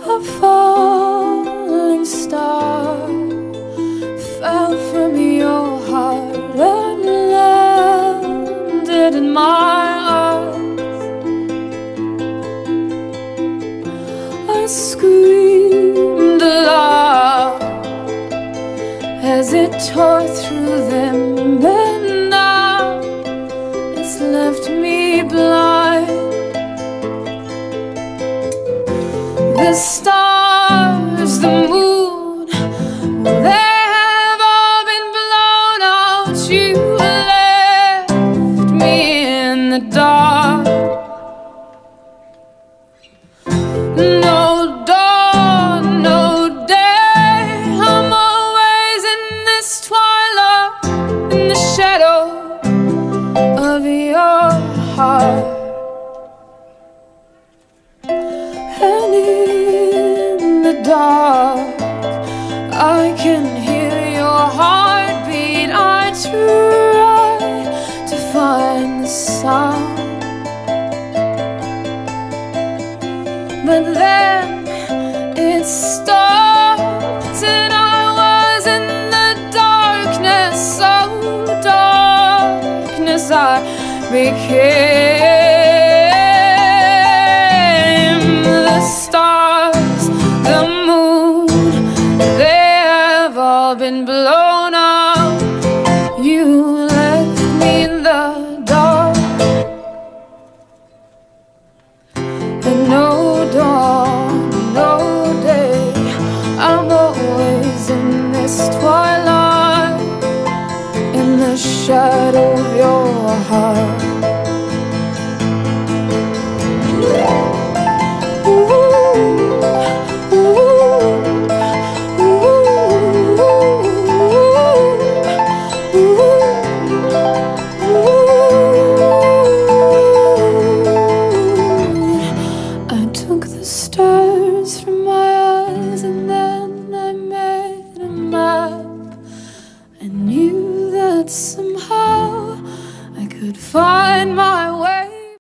A falling star fell from your heart and landed in my arms. I screamed aloud as it tore through them, and now it's left me blind. The stars, the moon, well, they have all been blown out. You left me in the dark. No dawn, no day, I'm always in this twilight, in the shadow of your heart. And in the dark, I can hear your heartbeat. I try to find the sound, but then it stopped, and I was in the darkness, so darkness I became. The stars, the moon, they have all been blown out. You left me in the dark, and no dawn, no day, I'm always in this twilight, in the shadow of your heart. Stars from my eyes, and then I made a map. I knew that somehow I could find my way.